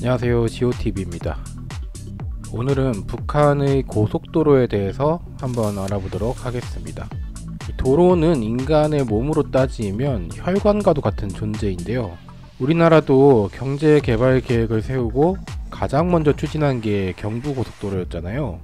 안녕하세요, GOTV입니다. 오늘은 북한의 고속도로에 대해서 한번 알아보도록 하겠습니다. 도로는 인간의 몸으로 따지면 혈관과도 같은 존재인데요. 우리나라도 경제개발 계획을 세우고 가장 먼저 추진한 게 경부고속도로였잖아요.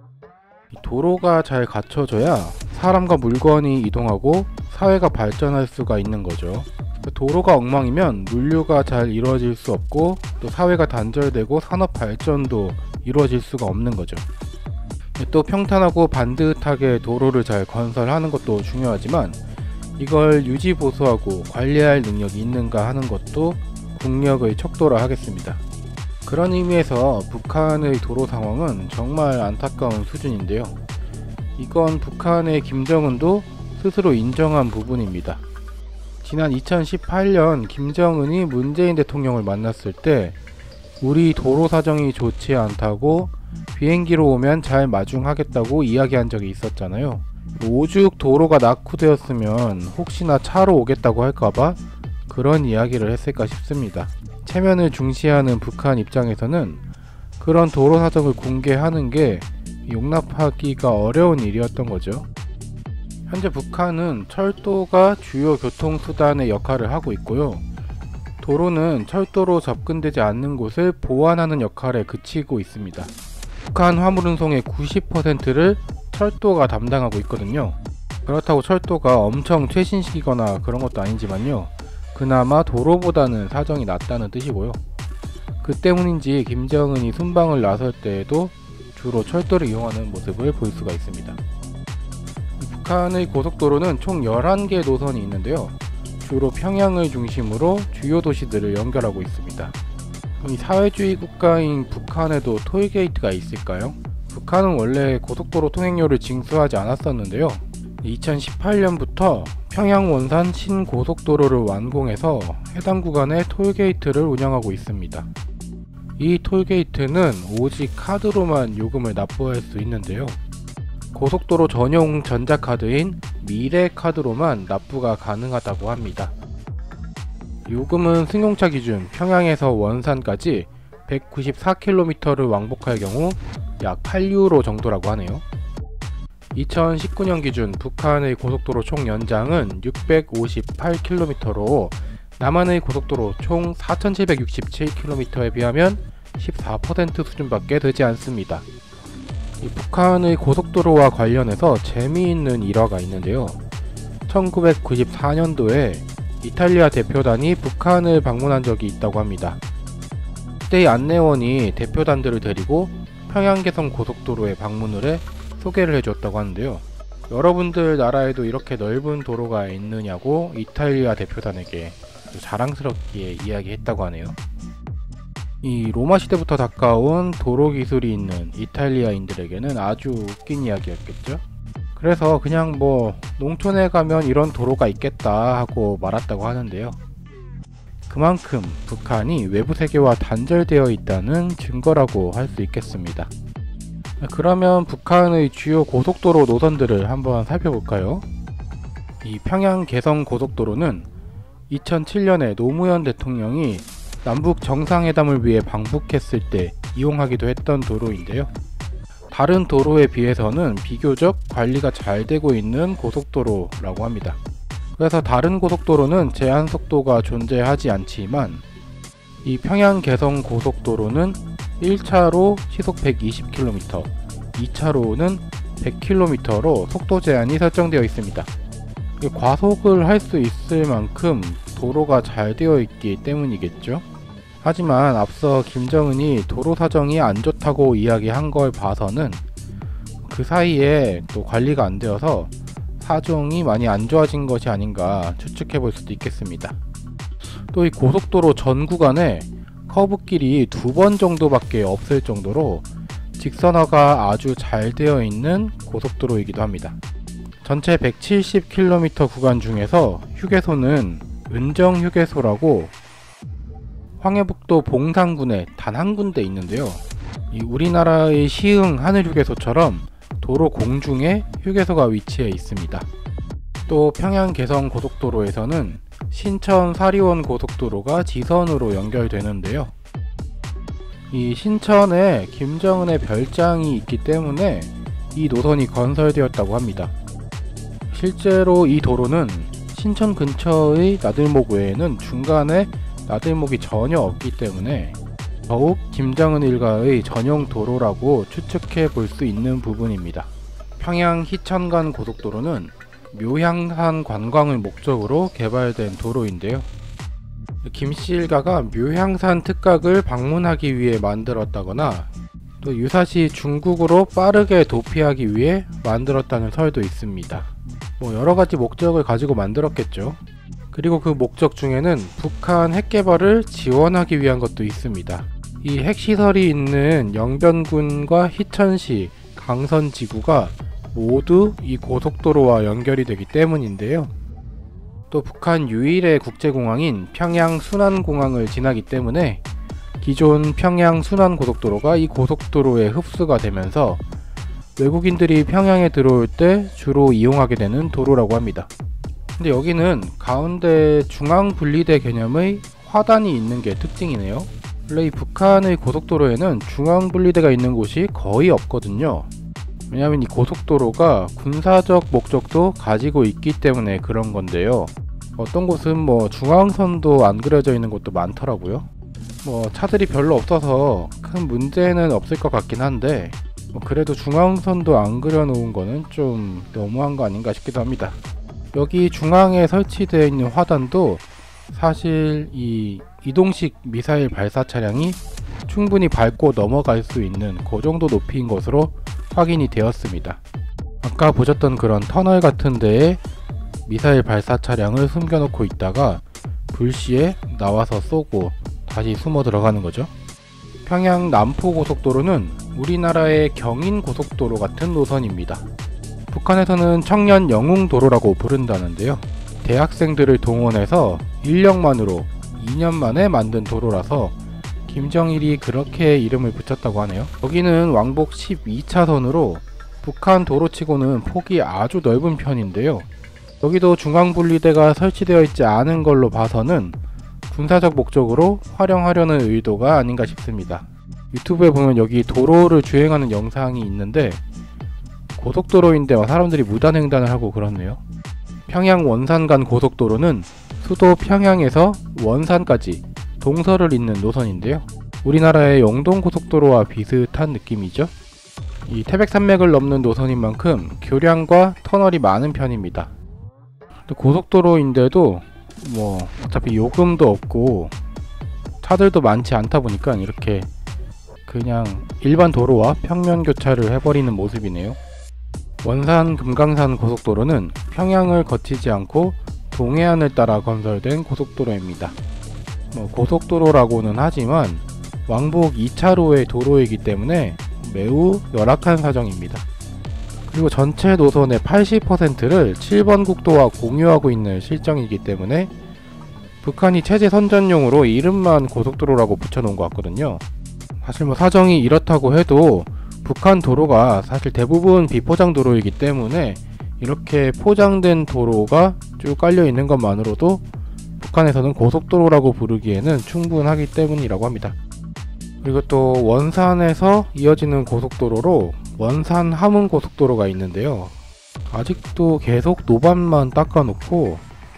도로가 잘 갖춰져야 사람과 물건이 이동하고 사회가 발전할 수가 있는 거죠. 도로가 엉망이면 물류가 잘 이루어질 수 없고 또 사회가 단절되고 산업 발전도 이루어질 수가 없는 거죠. 또 평탄하고 반듯하게 도로를 잘 건설하는 것도 중요하지만 이걸 유지 보수하고 관리할 능력이 있는가 하는 것도 국력의 척도라 하겠습니다. 그런 의미에서 북한의 도로 상황은 정말 안타까운 수준인데요. 이건 북한의 김정은도 스스로 인정한 부분입니다. 지난 2018년 김정은이 문재인 대통령을 만났을 때 우리 도로 사정이 좋지 않다고 비행기로 오면 잘 마중하겠다고 이야기한 적이 있었잖아요. 오죽 도로가 낙후되었으면 혹시나 차로 오겠다고 할까봐 그런 이야기를 했을까 싶습니다. 체면을 중시하는 북한 입장에서는 그런 도로 사정을 공개하는 게 용납하기가 어려운 일이었던 거죠. 현재 북한은 철도가 주요 교통수단의 역할을 하고 있고요. 도로는 철도로 접근되지 않는 곳을 보완하는 역할에 그치고 있습니다. 북한 화물운송의 90%를 철도가 담당하고 있거든요. 그렇다고 철도가 엄청 최신식이거나 그런 것도 아니지만요. 그나마 도로보다는 사정이 낫다는 뜻이고요. 그 때문인지 김정은이 순방을 나설 때에도 주로 철도를 이용하는 모습을 볼 수가 있습니다. 북한의 고속도로는 총 11개 노선이 있는데요. 주로 평양을 중심으로 주요 도시들을 연결하고 있습니다. 이 사회주의 국가인 북한에도 톨게이트가 있을까요? 북한은 원래 고속도로 통행료를 징수하지 않았었는데요. 2018년부터 평양 원산 신고속도로를 완공해서 해당 구간에 톨게이트를 운영하고 있습니다. 이 톨게이트는 오직 카드로만 요금을 납부할 수 있는데요. 고속도로 전용 전자카드인 미래카드로만 납부가 가능하다고 합니다. 요금은 승용차 기준 평양에서 원산까지 194km를 왕복할 경우 약 8유로 정도라고 하네요. 2019년 기준 북한의 고속도로 총 연장은 658km로 남한의 고속도로 총 4767km에 비하면 14% 수준밖에 되지 않습니다. 북한의 고속도로와 관련해서 재미있는 일화가 있는데요. 1994년도에 이탈리아 대표단이 북한을 방문한 적이 있다고 합니다. 그때의 안내원이 대표단들을 데리고 평양개성 고속도로에 방문을 해 소개를 해줬다고 하는데요. 여러분들 나라에도 이렇게 넓은 도로가 있느냐고 이탈리아 대표단에게 자랑스럽게 이야기했다고 하네요. 이 로마 시대부터 가까운 도로 기술이 있는 이탈리아인들에게는 아주 웃긴 이야기였겠죠. 그래서 그냥 농촌에 가면 이런 도로가 있겠다 하고 말았다고 하는데요. 그만큼 북한이 외부 세계와 단절되어 있다는 증거라고 할 수 있겠습니다. 그러면 북한의 주요 고속도로 노선들을 한번 살펴볼까요? 이 평양 개성 고속도로는 2007년에 노무현 대통령이 남북 정상회담을 위해 방북했을 때 이용하기도 했던 도로인데요. 다른 도로에 비해서는 비교적 관리가 잘 되고 있는 고속도로라고 합니다. 그래서 다른 고속도로는 제한 속도가 존재하지 않지만 이 평양 개성 고속도로는 1차로 시속 120km, 2차로는 100km로 속도 제한이 설정되어 있습니다. 과속을 할 수 있을 만큼 도로가 잘 되어 있기 때문이겠죠. 하지만 앞서 김정은이 도로 사정이 안 좋다고 이야기한 걸 봐서는 그 사이에 또 관리가 안 되어서 사정이 많이 안 좋아진 것이 아닌가 추측해 볼 수도 있겠습니다. 또 이 고속도로 전 구간에 커브길이 2번 정도밖에 없을 정도로 직선화가 아주 잘 되어 있는 고속도로이기도 합니다. 전체 170km 구간 중에서 휴게소는 은정휴게소라고 황해북도 봉산군에 단 한 군데 있는데요. 이 우리나라의 시흥 하늘휴게소처럼 도로 공중에 휴게소가 위치해 있습니다. 또 평양 개성 고속도로에서는 신천 사리원 고속도로가 지선으로 연결되는데요. 이 신천에 김정은의 별장이 있기 때문에 이 노선이 건설되었다고 합니다. 실제로 이 도로는 신천 근처의 나들목 외에는 중간에 나들목이 전혀 없기 때문에 더욱 김정은 일가의 전용 도로라고 추측해 볼 수 있는 부분입니다. 평양 희천간 고속도로는 묘향산 관광을 목적으로 개발된 도로인데요. 김씨 일가가 묘향산 특각을 방문하기 위해 만들었다거나 또 유사시 중국으로 빠르게 도피하기 위해 만들었다는 설도 있습니다. 여러가지 목적을 가지고 만들었겠죠. 그리고 그 목적 중에는 북한 핵개발을 지원하기 위한 것도 있습니다. 이 핵시설이 있는 영변군과 희천시, 강선지구가 모두 이 고속도로와 연결이 되기 때문인데요. 또 북한 유일의 국제공항인 평양 순안공항을 지나기 때문에 기존 평양 순안고속도로가 이 고속도로에 흡수가 되면서 외국인들이 평양에 들어올 때 주로 이용하게 되는 도로라고 합니다. 근데 여기는 가운데 중앙분리대 개념의 화단이 있는 게 특징이네요. 원래 이 북한의 고속도로에는 중앙분리대가 있는 곳이 거의 없거든요. 왜냐하면 이 고속도로가 군사적 목적도 가지고 있기 때문에 그런 건데요. 어떤 곳은 중앙선도 안 그려져 있는 곳도 많더라고요. 차들이 별로 없어서 큰 문제는 없을 것 같긴 한데 그래도 중앙선도 안 그려놓은 거는 좀 너무한 거 아닌가 싶기도 합니다. 여기 중앙에 설치되어 있는 화단도 사실 이 이동식 미사일 발사 차량이 충분히 밟고 넘어갈 수 있는 그 정도 높이인 것으로 확인이 되었습니다. 아까 보셨던 그런 터널 같은 데에 미사일 발사 차량을 숨겨놓고 있다가 불시에 나와서 쏘고 다시 숨어 들어가는 거죠. 평양 남포고속도로는 우리나라의 경인고속도로 같은 노선입니다. 북한에서는 청년 영웅도로라고 부른다는데요. 대학생들을 동원해서 인력만으로 2년 만에 만든 도로라서 김정일이 그렇게 이름을 붙였다고 하네요. 여기는 왕복 12차선으로 북한 도로치고는 폭이 아주 넓은 편인데요. 여기도 중앙분리대가 설치되어 있지 않은 걸로 봐서는 군사적 목적으로 활용하려는 의도가 아닌가 싶습니다. 유튜브에 보면 여기 도로를 주행하는 영상이 있는데 고속도로인데 사람들이 무단횡단을 하고 그렇네요. 평양 원산 간 고속도로는 수도 평양에서 원산까지 동서를 잇는 노선인데요. 우리나라의 영동고속도로와 비슷한 느낌이죠. 이 태백산맥을 넘는 노선인 만큼 교량과 터널이 많은 편입니다. 고속도로인데도 어차피 요금도 없고 차들도 많지 않다 보니까 이렇게 그냥 일반 도로와 평면 교차를 해버리는 모습이네요. 원산 금강산 고속도로는 평양을 거치지 않고 동해안을 따라 건설된 고속도로입니다. 고속도로라고는 하지만 왕복 2차로의 도로이기 때문에 매우 열악한 사정입니다. 그리고 전체 노선의 80%를 7번 국도와 공유하고 있는 실정이기 때문에 북한이 체제 선전용으로 이름만 고속도로라고 붙여놓은 것 같거든요. 사실 사정이 이렇다고 해도 북한 도로가 사실 대부분 비포장 도로이기 때문에 이렇게 포장된 도로가 쭉 깔려 있는 것만으로도 북한에서는 고속도로라고 부르기에는 충분하기 때문이라고 합니다. 그리고 또 원산에서 이어지는 고속도로로 원산 함흥 고속도로가 있는데요. 아직도 계속 노반만 닦아놓고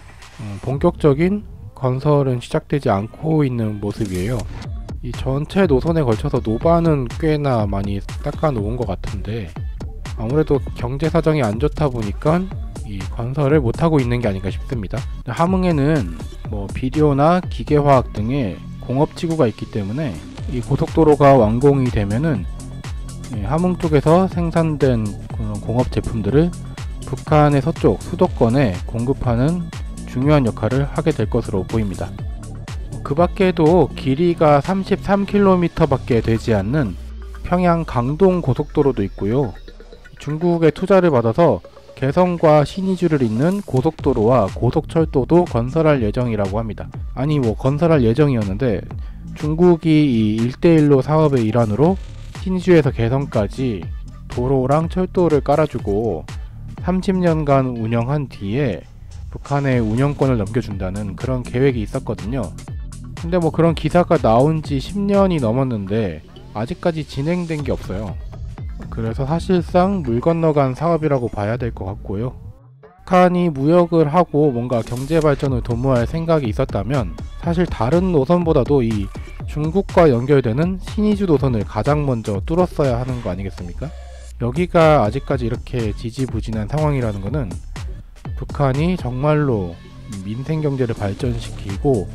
본격적인 건설은 시작되지 않고 있는 모습이에요. 이 전체 노선에 걸쳐서 노반은 꽤나 많이 닦아놓은 것 같은데 아무래도 경제 사정이 안 좋다 보니까 이 건설을 못하고 있는 게 아닌가 싶습니다. 함흥에는 비료나 기계화학 등의 공업지구가 있기 때문에 이 고속도로가 완공이 되면은 함흥 쪽에서 생산된 그런 공업 제품들을 북한의 서쪽 수도권에 공급하는 중요한 역할을 하게 될 것으로 보입니다. 그 밖에도 길이가 33km 밖에 되지 않는 평양 강동 고속도로도 있고요. 중국의 투자를 받아서 개성과 신의주를 잇는 고속도로와 고속철도도 건설할 예정이라고 합니다. 아니 건설할 예정이었는데 중국이 이 1대1로 사업의 일환으로 신의주에서 개성까지 도로랑 철도를 깔아주고 30년간 운영한 뒤에 북한에 운영권을 넘겨준다는 그런 계획이 있었거든요. 근데 뭐 그런 기사가 나온 지 10년이 넘었는데 아직까지 진행된 게 없어요. 그래서 사실상 물 건너간 사업이라고 봐야 될 것 같고요. 북한이 무역을 하고 뭔가 경제 발전을 도모할 생각이 있었다면 사실 다른 노선보다도 이 중국과 연결되는 신의주 노선을 가장 먼저 뚫었어야 하는 거 아니겠습니까? 여기가 아직까지 이렇게 지지부진한 상황이라는 것은 북한이 정말로 민생 경제를 발전시키고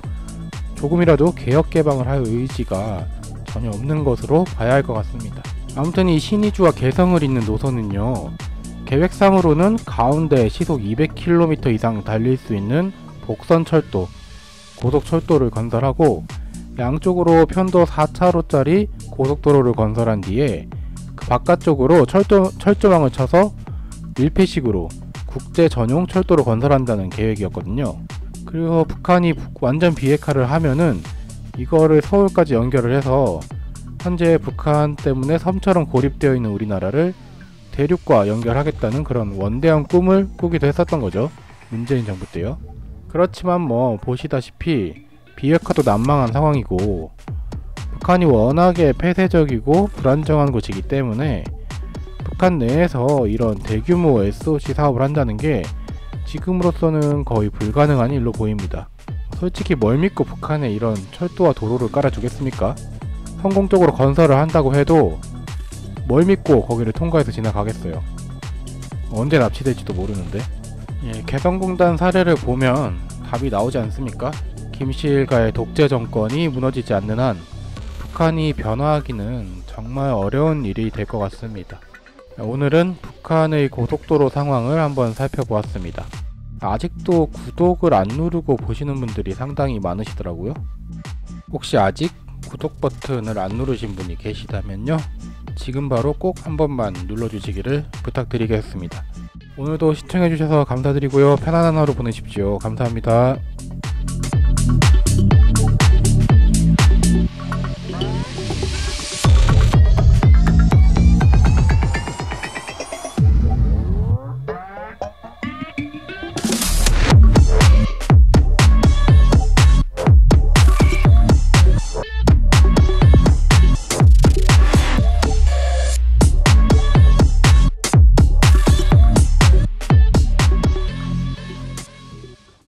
조금이라도 개혁 개방을 할 의지가 전혀 없는 것으로 봐야 할 것 같습니다. 아무튼 이 신의주와 개성을 잇는 노선은요, 계획상으로는 가운데 시속 200km 이상 달릴 수 있는 복선철도, 고속철도를 건설하고 양쪽으로 편도 4차로짜리 고속도로를 건설한 뒤에 그 바깥쪽으로 철조망을 쳐서 밀폐식으로 국제 전용 철도를 건설한다는 계획이었거든요. 그리고 북한이 완전 비핵화를 하면은 이거를 서울까지 연결을 해서 현재 북한 때문에 섬처럼 고립되어 있는 우리나라를 대륙과 연결하겠다는 그런 원대한 꿈을 꾸기도 했었던 거죠. 문재인 정부 때요. 그렇지만 뭐 보시다시피 비핵화도 난망한 상황이고 북한이 워낙에 폐쇄적이고 불안정한 곳이기 때문에 북한 내에서 이런 대규모 SOC 사업을 한다는 게 지금으로서는 거의 불가능한 일로 보입니다. 솔직히 뭘 믿고 북한에 이런 철도와 도로를 깔아주겠습니까? 성공적으로 건설을 한다고 해도 뭘 믿고 거기를 통과해서 지나가겠어요. 언제 납치될지도 모르는데. 개성공단 사례를 보면 답이 나오지 않습니까? 김씨 일가의 독재 정권이 무너지지 않는 한 북한이 변화하기는 정말 어려운 일이 될 것 같습니다. 오늘은 북한의 고속도로 상황을 한번 살펴보았습니다. 아직도 구독을 안 누르고 보시는 분들이 상당히 많으시더라고요. 혹시 아직 구독 버튼을 안 누르신 분이 계시다면요, 지금 바로 꼭 한 번만 눌러주시기를 부탁드리겠습니다. 오늘도 시청해주셔서 감사드리고요. 편안한 하루 보내십시오. 감사합니다.